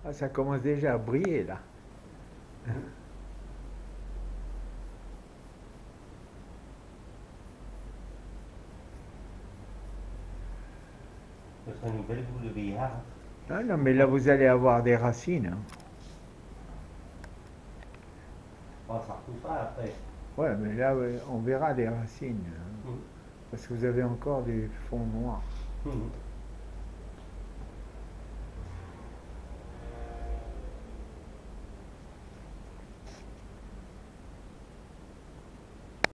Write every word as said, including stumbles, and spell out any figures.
Ah, ça commence déjà à briller là. Ce serait une belle boule de billard. Ah non, mais là vous allez avoir des racines, hein. Oh, ça repoussera après. Ouais, mais là ouais, on verra des racines, hein, Mhm. parce que vous avez encore des fonds noirs. Mhm.